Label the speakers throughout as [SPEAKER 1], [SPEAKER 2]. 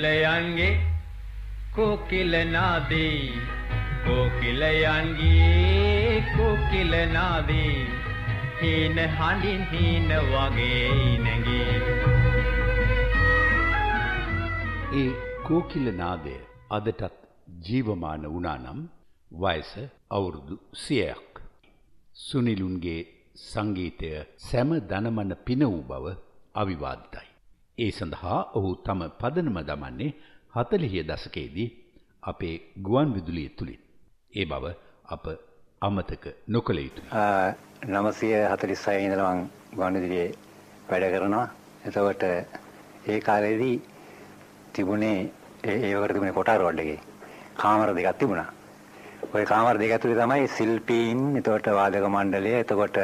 [SPEAKER 1] कोकिलयांगे कोकिल नादे कोकिलयांगे कोकिल नादे හීන හඬින් හීන වගේ නැගී
[SPEAKER 2] ඒ කෝකිල නාදය අදටත් ජීවමාන වුණා නම් වයස අවුරුදු 100ක්. සුනිලුන්ගේ සංගීතය සෑම දනමන පින වූ බව අවිවාදිතයි. ඒ සඳහා ඔහු තම පදනම දමන්නේ 40 දශකයේදී අපේ ගුවන් විදුලිය තුලින්. ඒ බව අප අමතක නොකළ යුතුයි.
[SPEAKER 3] 946 ඉඳලා මම ගුවන් විදුලියේ වැඩ කරනවා. එතකොට ඒ කාලේදී තිබුණේ ඒවකට තිබුණේ කොටාර රෝඩ් එකේ කාමර දෙකක් තිබුණා. ওই කාමර දෙක ඇතුලේ තමයි ශිල්පීන්, එතකොට වාදක මණ්ඩලය, එතකොට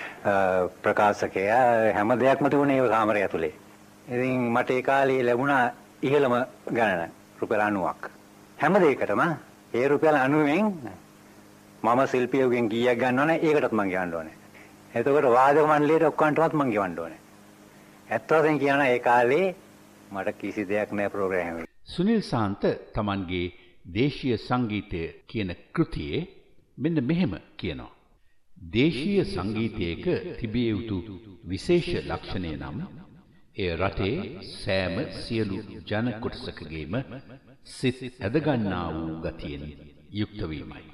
[SPEAKER 3] ප්‍රකාශකයා හැම දෙයක්ම තිබුණේ ඒ කාමරය ඇතුලේ. ඉතින් මට ඒ කාලේ ලැබුණා ඉහළම ගණන රුපියල් 90ක්. හැම දෙයකටම ඒ රුපියල් 90ෙන් මම ශිල්පියෙකුගෙන් කීයක් ගන්නවනේ ඒකටත් මම ගෙවන්න ඕනේ. එතකොට වාදක මණ්ඩලයට ඔක්කොන්ටවත් මම ගෙවන්න ඕනේ. ඇත්ත වශයෙන් කියනවා ඒ කාලේ මට කිසි දෙයක් නෑ ප්‍රෝග්‍රෑම් එකේ.
[SPEAKER 2] සුනිල් ශාන්ත තමන්ගේ දේශීය සංගීතය කියන කෘතියේ මෙන්න මෙහෙම කියනවා. දේශීය සංගීතයක තිබිය යුතු විශේෂ ලක්ෂණය නම් එය රටේ සෑම සියලු ජන කොටසකගේම සිත් ඇදගන්නා වූ ගතියෙන් යුක්ත වීමයි.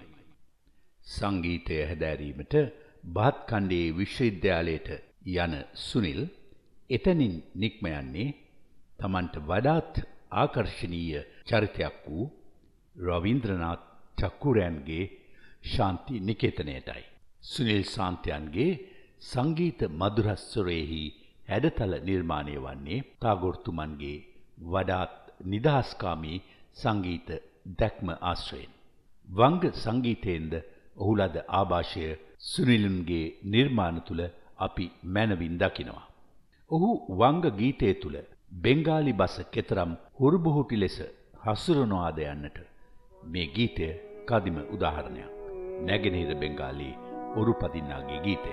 [SPEAKER 2] සංගීතය හැදෑරීමට බාත්කණ්ඩේ විශ්වවිද්‍යාලයට යන සුනිල් එතනින් නික්ම යන්නේ තමන්ට වඩාත් ආකර්ශනීය චරිතයක් වූ රවීන්ද්‍රනාත් ටැගෝරයන්ගේ ශාන්ති නිකේතනයටයි. සුනිල් ශාන්තයන්ගේ සංගීත මధుරස්වරයෙහි හැඩතල නිර්මාණය වන්නේ ටැගෝර්තුමන්ගේ වඩාත් නිදහස්කාමී සංගීත දැක්ම ආශ්‍රයෙන්. වංග සංගීතයෙන්ද ඔහු ලද ආభాෂය සුනිලුන්ගේ නිර්මාණ තුල අපි මනවින් දකිනවා. ඔහු වංග ගීතය තුල බෙන්ගාලි බස කෙතරම් හුරුබුහුටි ලෙස හසුරනවාද යන්නට මේ ගීතය කදිම උදාහරණයක්. නැගෙනහිර බෙන්ගාලි ඔරුපදින්නාගේ ගීතය.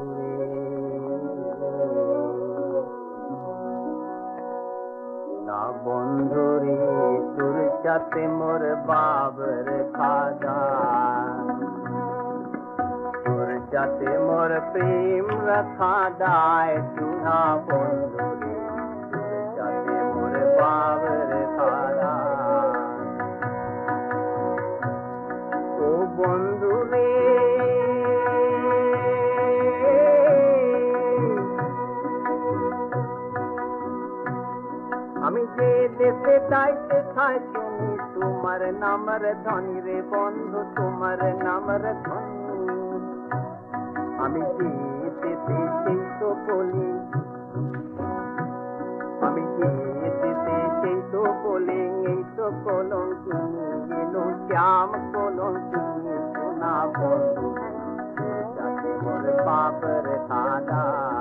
[SPEAKER 4] ना बंधुरी तुरचते मोर बाबर खादा तुरचते मोर प्रेम रखा दाय सुना बंधुरी तुरचते मोर बाबर खादा ओ बंधुरे আমি যে দেশে যাইতে চাই তুমি তোমার নামের ধনী রে বন্ধু তোমার নামের ধনী আমি যে দেশে সেই তো বলি আমি যে দেশে সেই তো বলি এই তো কলম তুমি এলো শ্যাম কলম তুমি সোনা বন্ধু যাতে মোর বাপের খাদা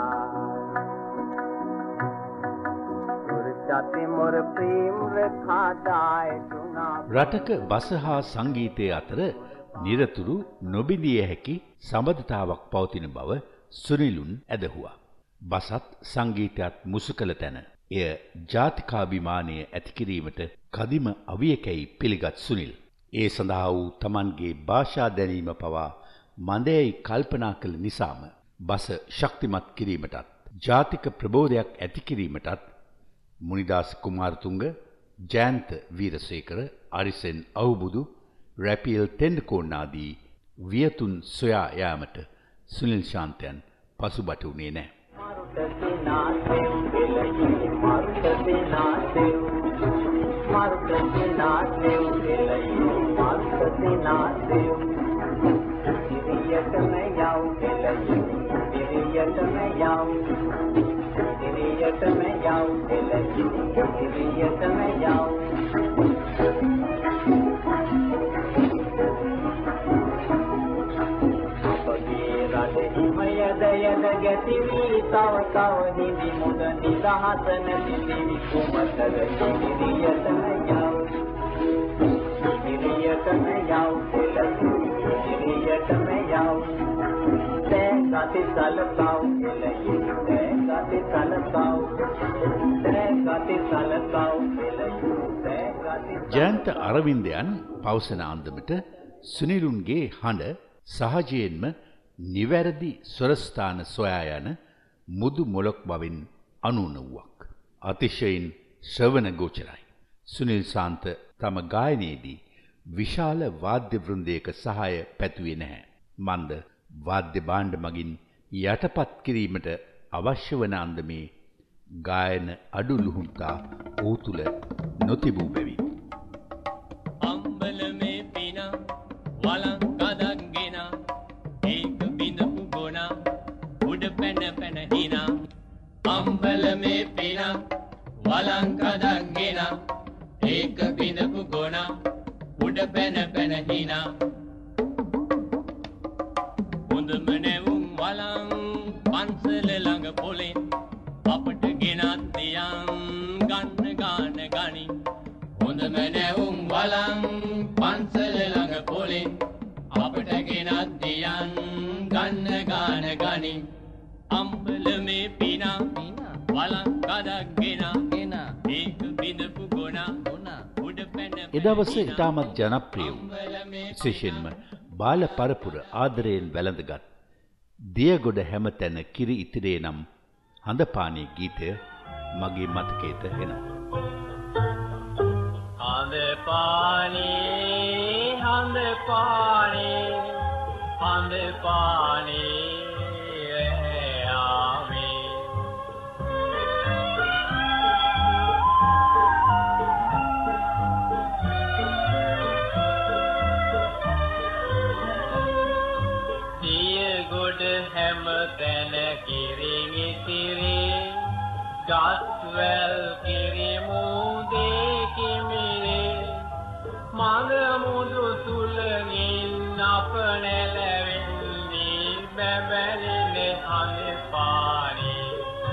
[SPEAKER 2] රටක බස හා සංගීතය අතර නිරතුරු නොබිඳිය හැකි සම්බන්ධතාවක් පවතින බව සුනිලුන් ඇදහුවා. බසත් සංගීතයත් මුසු කළ තැන එය ජාතිකාභිමානය ඇති කිරීමට කදිම අවියකැයි පිළිගත් සුනිල් ඒ සඳහා වූ තමන්ගේ භාෂා දැනීම පවා මන්දයයි කල්පනා කළ නිසාම බස ශක්තිමත් කිරීමටත් ජාතික ප්‍රබෝධයක් ඇති කිරීමටත් මුනිදාස කුමාරතුංග, ජයන්ත වීරසේකර, අරිසෙන් අවුබුදු, රැපියල් තෙන්ඩකෝන් ආදී වියතුන් සොයා යාමට සුනිල් ශාන්තයන් පසුබට වුණේ නැහැ.
[SPEAKER 4] दिलियत में जाऊं दिलियत में जाऊं अपगीराते हिमयद यद गतिवी ताव ताव हिंदी मुद निदाहसन दिली कुमतर दिलियत में जाऊं दिलियत में जाऊं दिलियत में जाऊं गाते चालताओ गाते चालताओ गाते चालताओ
[SPEAKER 2] ජයන්ත අරවින්දයන් පවසන අන්දමට සුනිලුන්ගේ හඬ සහජයෙන්ම නිවැරදි ස්වරස්ථාන සොයා යන මුදු මොලොක් බවින් අනුන වූවක්. අතිශයින් ශ්‍රවණ ගෝචරයි. සුනිල් ශාන්ත තම ගායනයේදී විශාල වාද්‍ය වෘන්දයක සහාය පැතුවේ නැහැ. මන්ද වාද්‍ය භාණ්ඩ මගින් යටපත් කිරීමට අවශ්‍ය වන අන්දමේ ගායන අඩු ලුහුම්තා ඔහු තුළ නොතිබූ බැවින්
[SPEAKER 5] අම්බලමේ පින වලං කදන්ගෙන ඒක බිඳපු ගොන උඩ පැන පැන හින අම්බලමේ පින වලං කදන්ගෙන ඒක බිඳපු ගොන උඩ පැන පැන හින හොඳම නැවුම් වලං පන්සල ළඟ පොලෙන් අපට ගෙනත් දියම් ගන්න ගාන ගනි හොඳම නැවුම් වලං පන්සල ළඟ පොලෙන් අපට ගෙනත් දියම් ගන්න ගාන ගනි අම්බලමේ පින වලං කඩක්ගෙන ඒක බිඳපු ගොන උඩ පැන
[SPEAKER 2] එදවස ඉතාමත් ජනප්‍රිය වූ විශේෂයෙන්ම බාල පරපුර ආදරයෙන් වැළඳගත් දියගොඩ හැමතැන කිරි ඉතිරේ නම් හඳපානේ ගීතය මගේ මතකයට එනවා.
[SPEAKER 1] හඳපානේ ආවේ දියගොඩ හැමතැන කිරි ඉතිරේ ගස්වැල් කිරි මුදේ කිමිරේ මඟ මුදු සුළඟින් අප නැලවෙන්නේ බැබැලිනේ හඳපානේ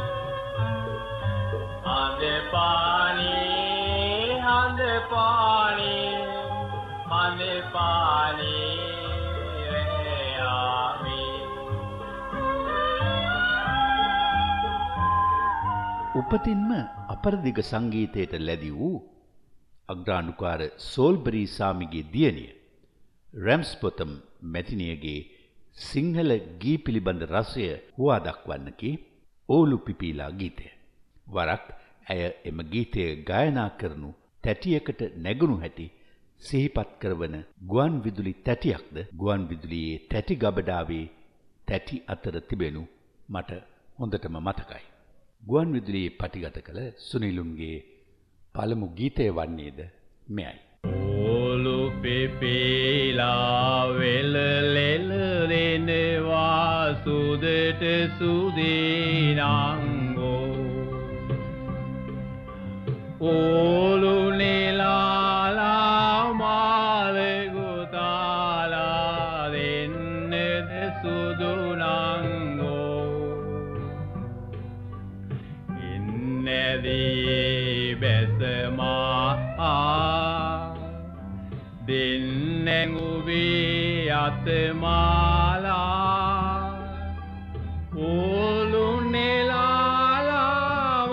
[SPEAKER 2] උපතින්ම අපරදිග සංගීතයට ලැබි වූ අග්‍රාණුකාර සෝල්බරි සාමිගේ දියණිය රැම්ස්පොතම් මැතිනියගේ සිංහල ගී පිළිබඳ රසය හුවා දක්වන්නකි ඕලු පිපීලා ගීතය. වරක් ඇය එම ගීතය ගායනා කරනු තැටියකට නැගුණු හැටි සිහිපත් කරවන ගුවන් විදුලි තැටියක්ද ගුවන් විදුලියේ තැටි ගබඩාවේ තැටි අතර තිබෙනු මට හොඳටම මතකයි. ගුවන් විදුලියේ පටිගත කළ සුනිලුන්ගේ පළමු ගීතය වන්නේද මෙයයි.
[SPEAKER 1] ඕලු පිපීලා වෙලලෙලෙනවා සුදට සුදීනංගෝ ඕලු නෙලාලා මාලගුතාලා දෙන්නද සුදුනංගෝ ඉන්නදී බැසමා දෙන්නෙන් උබේ අතමාලා ඕලු නෙලාලා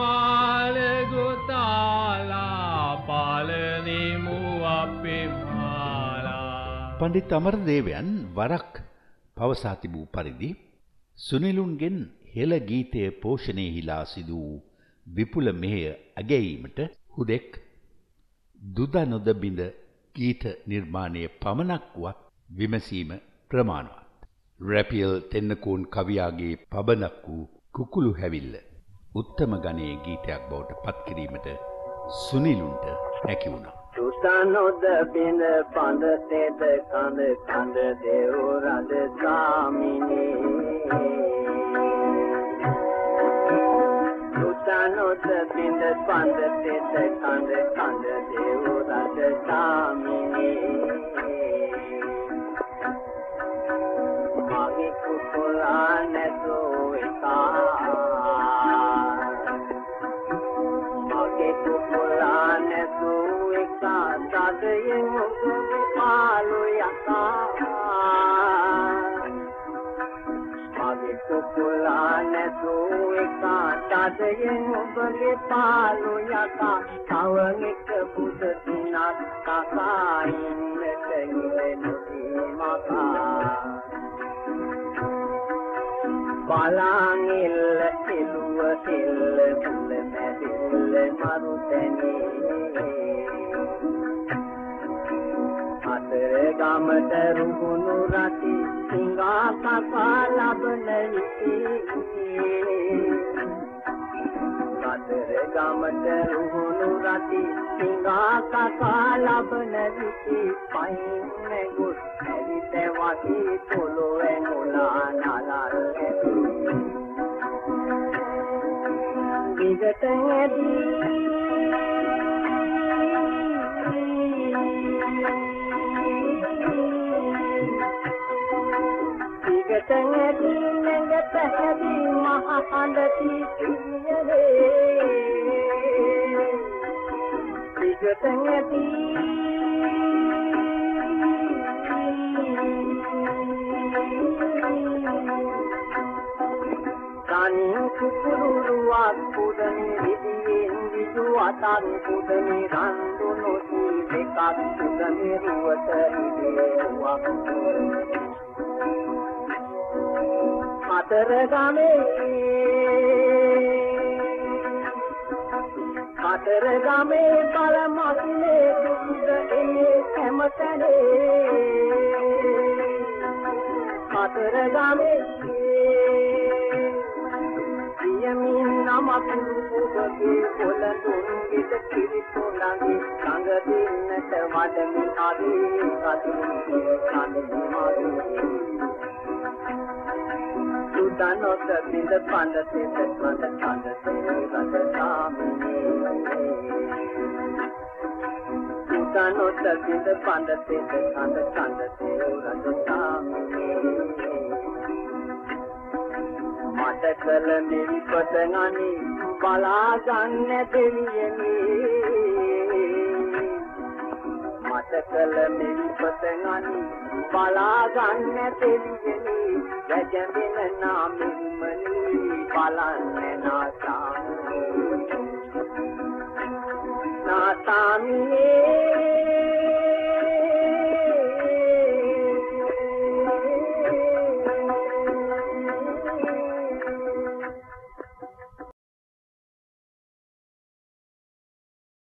[SPEAKER 1] මාලගුතාලා පාලනිමු අපේ මාලා.
[SPEAKER 2] පණ්ඩිත අමරදේවයන් වරක් පවසා තිබූ පරිදි සුනිලුන්ගෙන් හෙළ ගීතය පෝෂණයෙහිලා සිදු වූ විපුල මෙහෙය අගැයීමට හුදෙක් දුද නොදබිඳ ගීත නිර්මාණය පමණක් වුවත් විමසීම ප්‍රමාණවත්. රැපියල් තෙන්නකෝන් කවියාගේ පබනක් වූ කුකුළු හැවිල්ල උත්තම ගණයේ ගීතයක් බවට පත් කිරීමට සුනිලුන්ට හැකි වුණා.
[SPEAKER 4] සුසනොද බිඳ පඳ තෙද කඳ කඳ දේව රඳ සාමිනේ සුසනොද බිඳ පඳ තෙද කඳ කඳ දේව රඳ සාමිනේ මගේ කුකුලා නැතෝ එකා මගේ කුකුලා නැතෝ එකා සදයෙන් පාලු යකා කුකුලාන දුවේකාටයෙන් ඔබගේ පාලු යකා තවන් එක බුද දිනක් කකායින්නට ඉලෙනුයි මකා බලන් ඉල්ල එළුව හිල්ල මුල මැදිල්ල මරුතැනේ අතර ගමට රුහුණු රටි සිංහා කකා ලබන විටි අතර ගමට රුහුණු රටි සිංහා කකා ලබන විටි පයින් ගොස් ඇවිත වටි පොළොවෙන් උලා නලල් විගත ඇදී Tengedi nengetehdi mahahandi kiyere Tengedi Kanin kukururuat kudani ridiyen vijuatan kudani randuno si dekat kudani ruwata hidewa අතර ගමේ බල මස්නේ දුඳ එන්නේ හැමතැනේ අතර ගමේ යමින් නමකුරු ඔබගේ පොළඳුන් විද කිරිතුණගේ සංග දෙන්නට වඩමි ආදී කතුරුගේ කඳේ මාගේ Danot bind pandate pand pandate radasami Danot bind pandate pand pandate radasami Matakal meri patangani bala ganne deviyani Matakal meri patangani bala ganne deviyani Jajabin namin mani palan nasami